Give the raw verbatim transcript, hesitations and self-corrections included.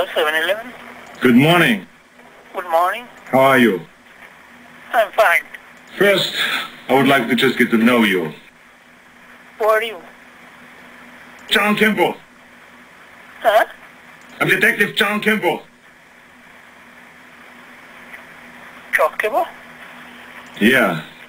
Hello, seven eleven. Good morning. Good morning. How are you? I'm fine. First, I would like to just get to know you. Who are you? John Kimball. Huh? I'm Detective John Kimball. John Kibble? Yeah.